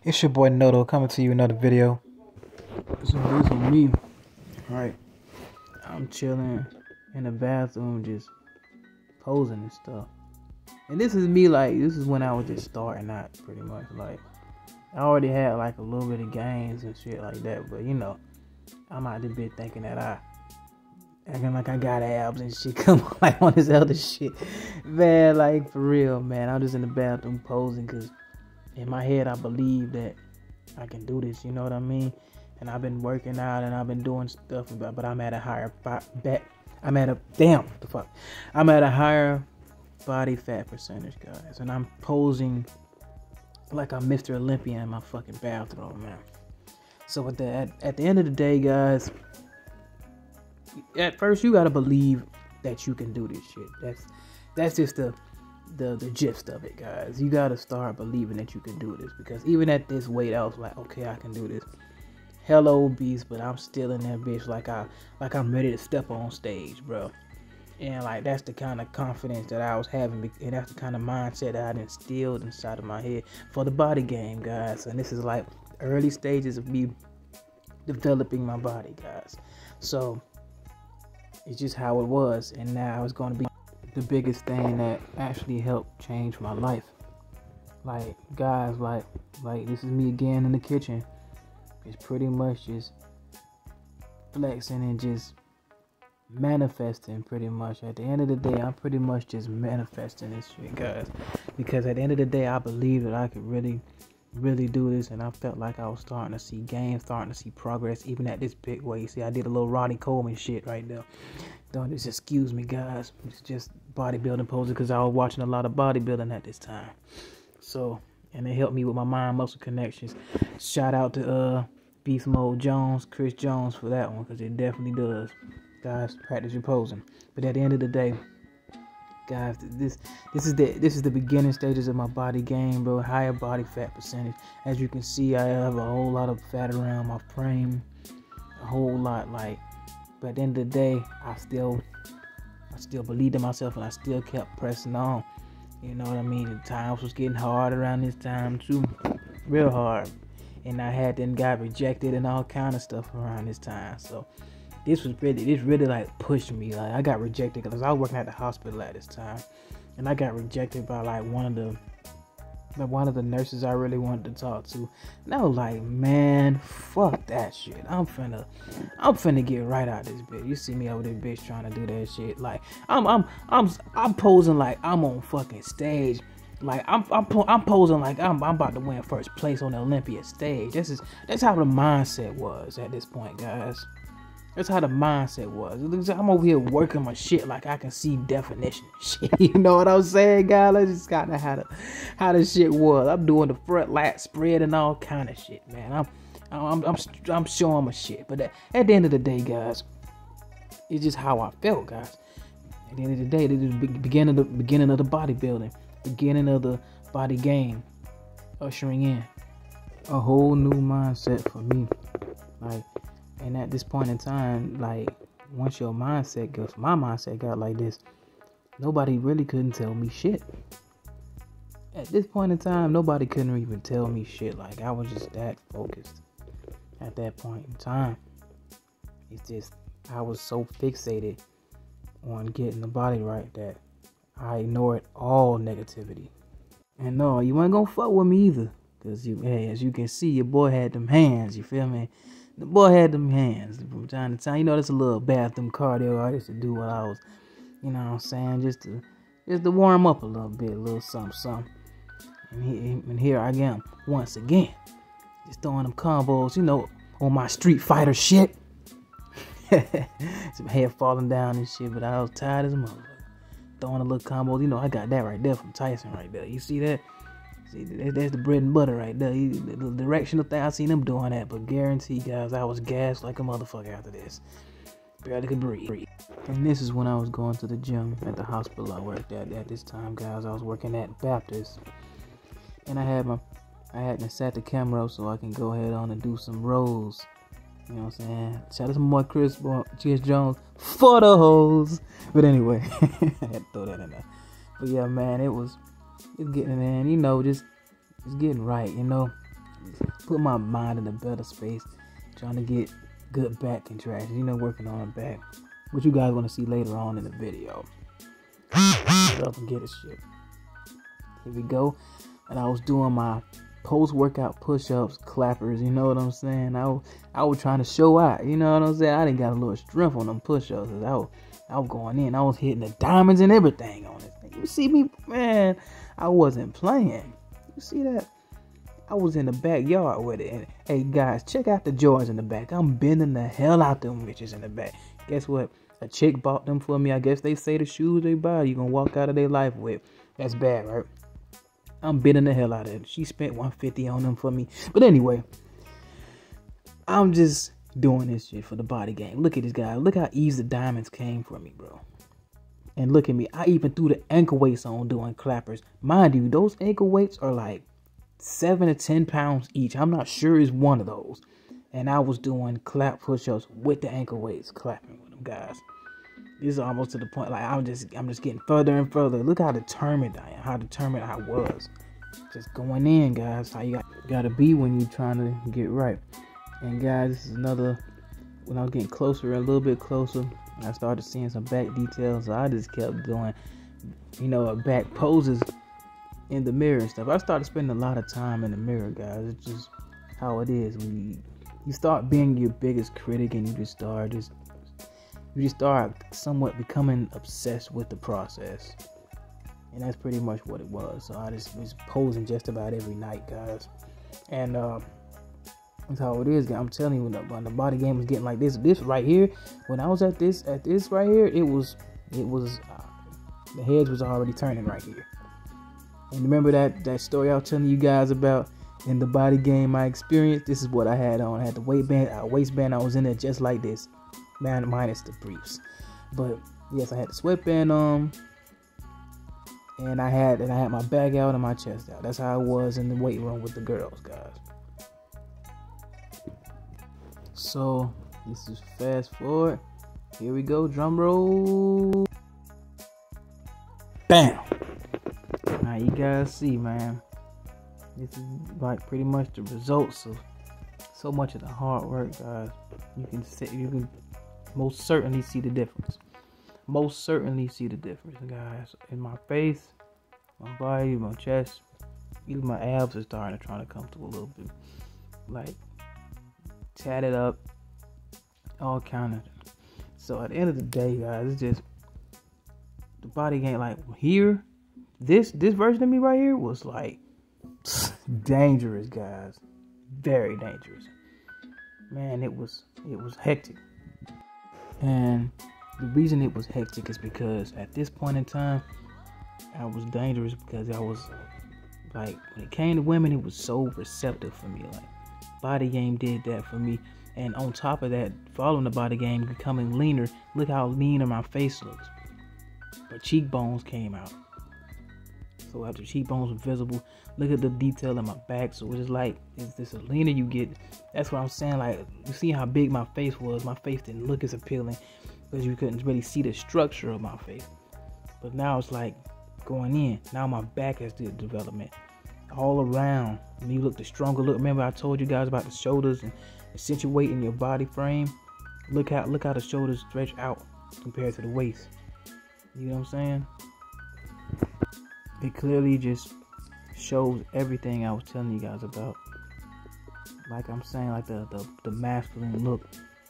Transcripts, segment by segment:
It's your boy Noto coming to you another video. So this on me. Alright. I'm chilling in the bathroom just posing and stuff. And this is me this is when I was just starting out pretty much. Like I already had like a little bit of gains and shit like that, but I'm out this bit thinking that acting like I got abs and shit. Come on, like on this other shit. Man, like for real, man. I'm just in the bathroom posing because in my head I believe that I can do this, you know what I mean? And I've been working out and I've been doing stuff, but I'm at a higher I'm at a higher body fat percentage, guys. And I'm posing like I'm Mr. Olympia in my fucking bathroom, man. So at the end of the day, guys, at first you gotta believe that you can do this shit. That's just the gist of it, guys. You gotta start believing that you can do this, because even at this weight I was like, okay, I can do this. Hello obese, but I'm still in that bitch like I'm ready to step on stage, bro. And like that's the kind of confidence that I was having, and that's the kind of mindset that I instilled inside of my head for the body game, guys. And this is like early stages of me developing my body, guys. So it's just how it was, and now it's going to be the biggest thing that actually helped change my life. Like guys, like this is me again in the kitchen. It's pretty much just flexing and just manifesting pretty much. At the end of the day, I'm pretty much just manifesting this shit, guys. Because at the end of the day, I believe that I could really do this, and I felt like I was starting to see gains, starting to see progress, even at this big weight. See, I did a little Ronnie Coleman shit right there. Don't just excuse me, guys. It's just bodybuilding poses because I was watching a lot of bodybuilding at this time. So, and it helped me with my mind muscle connections. Shout out to Beast Mode Jones, Chris Jones for that one, because it definitely does. Guys, practice your posing. But at the end of the day, guys, this is the beginning stages of my body game, bro. Higher body fat percentage. As you can see, I have a whole lot of fat around my frame, a whole lot. But at the end of the day, I still believed in myself, and I still kept pressing on. You know what I mean? The times was getting hard around this time too, real hard. And I had then got rejected and all kind of stuff around this time. So this really like pushed me. Like I got rejected because I was working at the hospital at this time, and I got rejected by like one of the nurses I really wanted to talk to. And I was like, man, fuck that shit. I'm finna get right out of this bitch. You see me over this bitch trying to do that shit. Like I'm posing like I'm on fucking stage. Like I'm posing like I'm about to win first place on the Olympia stage. That's how the mindset was at this point, guys. That's how the mindset was. I'm over here working my shit like I can see definition and shit. You know what I'm saying, guys? That's just kind of how the shit was. I'm doing the front lat spread and all kind of shit, man. I'm showing my shit. But at the end of the day, guys, it's just how I felt, guys. At the end of the day, this is the beginning of the bodybuilding, beginning of the body game, ushering in a whole new mindset for me. And at this point in time, once my mindset got like this, nobody really couldn't tell me shit. At this point in time, nobody couldn't even tell me shit. Like, I was just that focused at that point in time. It's just, I was so fixated on getting the body right that I ignored all negativity. And no, you ain't gonna fuck with me either. Because, as you can see, your boy had them hands, you feel me? The boy had them hands from time to time. That's a little bathroom cardio I used to do while I was, you know what I'm saying, just to warm up a little bit, a little something. And here I am once again, just throwing them combos, on my Street Fighter shit. Some hair falling down and shit, but I was tired as a motherfucker. Throwing a little combos, I got that right there from Tyson right there. You see that? See, that's the bread and butter right there. The directional thing, I seen them doing that, but guarantee, guys, I was gassed like a motherfucker after this. Barely could breathe. And this is when I was going to the gym at the hospital I worked at this time, guys. I was working at Baptist, and I had set the camera up so I can go ahead on and do some rolls. You know what I'm saying? Shout out to my Chris Jones for the hoes. But anyway, I had to throw that in there. But yeah, man, it's getting, man, just getting right, put my mind in a better space, trying to get good back contractions, working on a back, which you guys want to see later on in the video. Shut up and get it shit. Here we go. And I was doing my post-workout push-ups, clappers, you know what I'm saying? I was trying to show out, you know what I'm saying? I didn't got a little strength on them push-ups. I was going in. I was hitting the diamonds and everything on this thing. You see me, man, I wasn't playing. You see that? I was in the backyard with it. And hey, guys, check out the Jordans in the back. I'm bending the hell out them bitches in the back. Guess what? A chick bought them for me. I guess they say the shoes they buy, you gonna walk out of their life with. That's bad, right? I'm bending the hell out of it. She spent $150 on them for me. But anyway, I'm just doing this shit for the body game. Look at this guy. Look how easy the diamonds came for me, bro. And look at me. I even threw the ankle weights on doing clappers. Mind you, those ankle weights are like 7 to 10 pounds each. I'm not sure it's one of those. And I was doing clap push-ups with the ankle weights, clapping with them, guys. This is almost to the point, like, I'm just getting further and further. Look how determined I am, how determined I was. Just going in, guys. How you gotta be when you're trying to get right. And guys, this is another, when I was getting closer, a little bit closer, I started seeing some back details. So I just kept doing, back poses in the mirror and stuff. I started spending a lot of time in the mirror, guys. It's just how it is. When you start being your biggest critic, and you just start somewhat becoming obsessed with the process. And that's pretty much what it was. So I just was posing just about every night, guys. And that's how it is, guys. I'm telling you, when the body game was getting like this right here, when I was at this right here, it was the heads was already turning right here. And remember that story I was telling you guys about in the body game, my experience? This is what I had on. I had the waistband. I was in there just like this. Man, minus the briefs. But yes, I had the sweatband on, and I had my back out and my chest out. That's how I was in the weight room with the girls, guys. So this is fast forward. Here we go, drum roll. Bam. Now you guys see, man. This is like pretty much the results of so much of the hard work, guys. You can most certainly see the difference. Most certainly see the difference, guys. In my face, my body, my chest, even my abs are starting to try to come through a little bit. Like, tatted up, all kind of. So at the end of the day, guys, it's just the body game. Like here, this version of me right here was like dangerous, guys. Very dangerous. Man, it was hectic. And the reason it was hectic is because at this point in time, I was dangerous because I was like, when it came to women, it was so receptive for me. Like, body game did that for me. And on top of that, following the body game, becoming leaner, look how leaner my face looks. But cheekbones came out. So after cheekbones were visible, look at the detail in my back. So it's just like, is this a leaner you get? That's what I'm saying. Like, you see how big my face was. My face didn't look as appealing because you couldn't really see the structure of my face. But now it's like going in. Now my back has the development all around. When you look the stronger look. Remember I told you guys about the shoulders and accentuating your body frame. Look how the shoulders stretch out compared to the waist. You know what I'm saying? It clearly just shows everything I was telling you guys about. Like I'm saying, like the masculine look.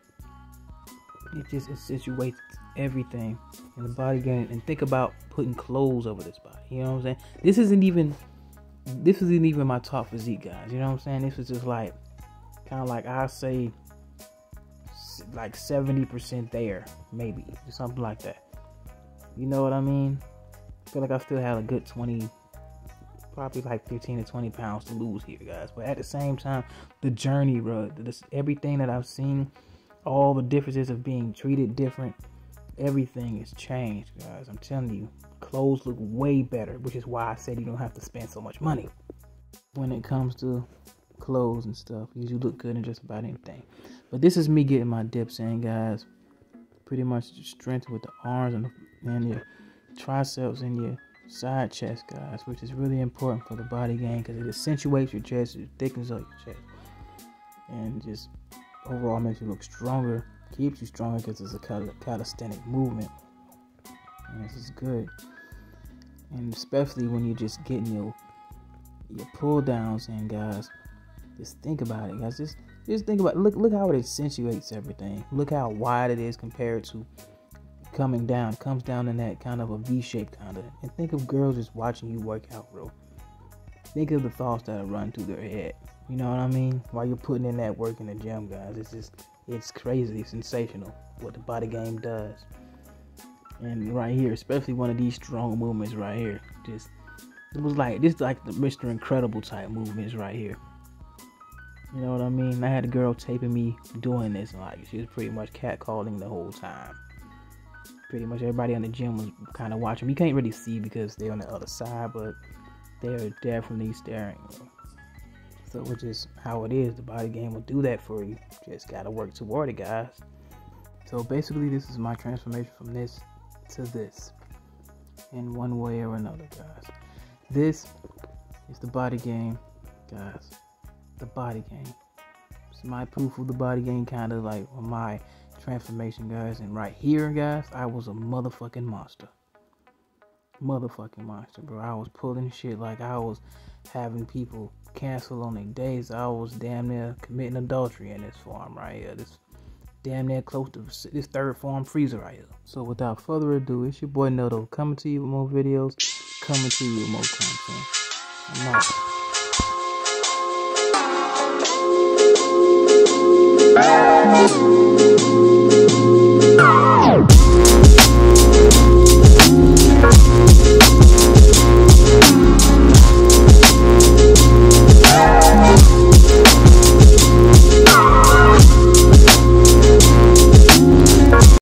It accentuates everything in the body game. And think about putting clothes over this body. You know what I'm saying? This isn't even my top physique, guys. You know what I'm saying? This is just like kind of like I say like 70% there, maybe something like that. You know what I mean? I feel like I still have a good 20, probably like 15 to 20 pounds to lose here, guys. But at the same time, the journey, bro, everything that I've seen, all the differences of being treated different, everything has changed, guys. I'm telling you, clothes look way better, which is why I said you don't have to spend so much money when it comes to clothes and stuff, because you look good in just about anything. But this is me getting my dips in, guys. Pretty much strength with the arms and your triceps and side chest, guys, which is really important for the body game because it accentuates your chest, it thickens up your chest, and just overall makes you look stronger, keeps you stronger because it's a calisthenic movement. And this is good, and especially when you're just getting your pull downs in, guys. Just think about it, guys. Just think about it. Look how it accentuates everything. Look how wide it is compared to coming down. It comes down in that kind of a V shape kind of. And think of girls just watching you work out, bro. Think of the thoughts that are running through their head. You know what I mean? While you're putting in that work in the gym, guys. It's crazy, sensational what the body game does. And right here, especially one of these strong movements right here, this is like the Mr. Incredible type movements right here. You know what I mean? I had a girl taping me doing this, and like she was pretty much catcalling the whole time. Pretty much everybody in the gym was kind of watching. You can't really see because they're on the other side, but they're definitely staring. So it's just how it is. The body game will do that for you. Just gotta work toward it, guys. So basically, this is my transformation from this to this, in one way or another, guys. This is the body game, guys. The body game. It's my proof of the body game, kind of like my transformation, guys. And right here, guys, I was a motherfucking monster. Motherfucking monster, bro. I was pulling shit like I was having people cancel on their days. I was damn near committing adultery in this form right here. This damn near close to this third form freezer right here. So without further ado, it's your boy Noto coming to you with more videos, coming to you with more content. I'm out.